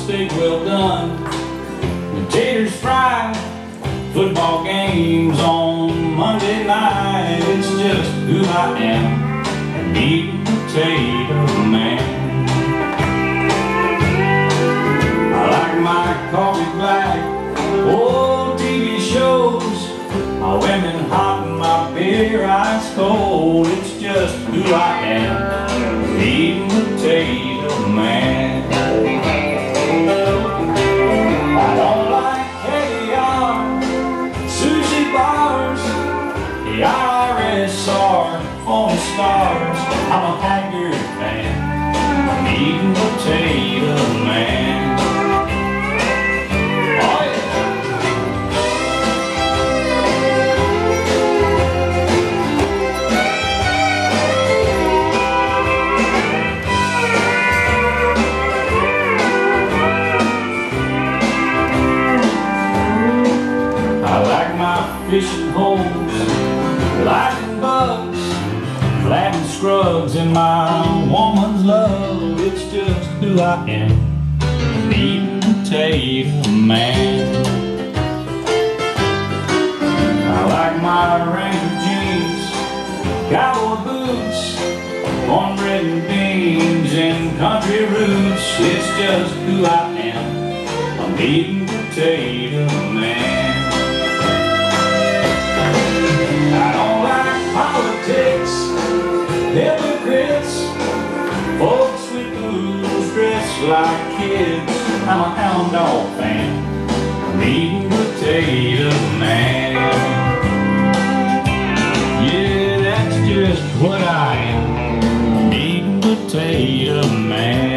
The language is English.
steak well done, potatoes fried, football games on Monday night. It's just who I am, a meat and potato man. I like my coffee black, old TV shows, my women hot and my beer ice cold. It's just who I am, a meat and potato man. I don't like caviar, sushi bars, the IRS are phony stars. I'm a Haggard fan, a meat and potato man. Oh yeah. I like my fishing holes, lightning bugs, flattened scrubs, and my woman's love. It's just who I am, a meat and potato man. I like my Ranger jeans, cowboy boots, cornbread and beans, and country roots. It's just who I am, a meat and potato man. I don't like politics, hypocrites, folks with booze dressed like kids. I'm a hound dog fan, a meat and potato man. Yeah, that's just what I am, a meat and potato man.